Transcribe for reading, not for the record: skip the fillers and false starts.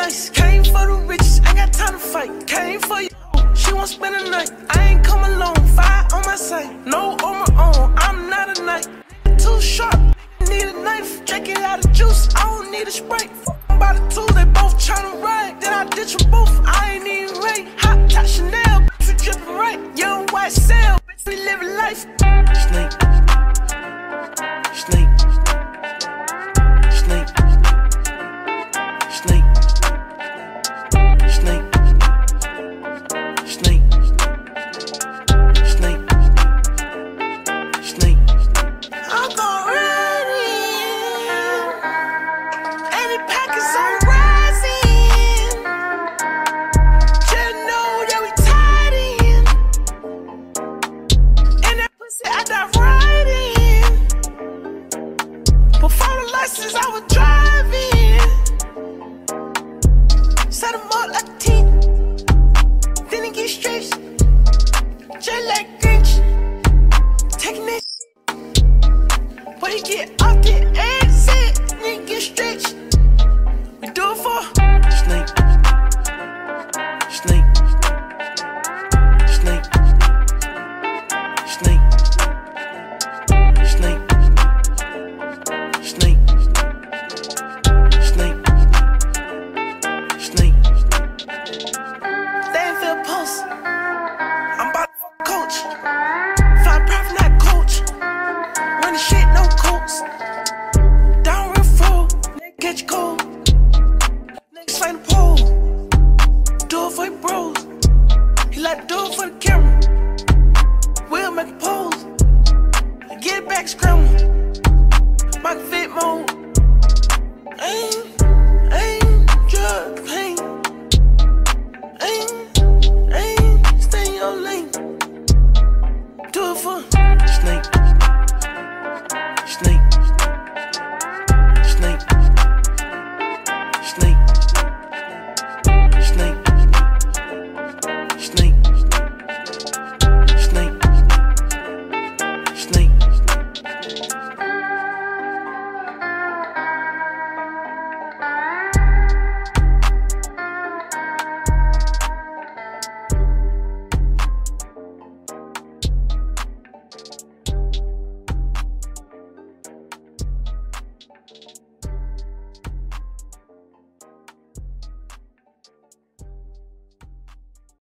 nice. Came for the riches, ain't got time to fight. Came for you, she won't spend a night. I ain't come alone, fire on my side. No on my own, I'm not a knight. Too sharp, need a knife. Drink it out of juice, I don't need a Sprite. By the two, they both tryna ride. Then I ditch them both, I ain't even right. Hot top Chanel, we drippin' right. Young white cell, we living life. Snake, snake, snake, snake, snake, snake, snake, snake. I'm gon' ride in, and the packets on rising. Just know that we tied in, and that pussy I dive right in. Before the license I was driving. Set him up like a team, then he get stretched. Just like Grinch, taking this. But he get off the exit, then he get stretched. We do it for snake, snake, snake, snake, snake, snake, snake, snake. They ain't feel pulse. I'm about to fuck coach. Find profit, not coach. Run the shit, no coats. Down real full, catch cold. Niggas find the pole. Do it for your bros. He like to do it for the camera.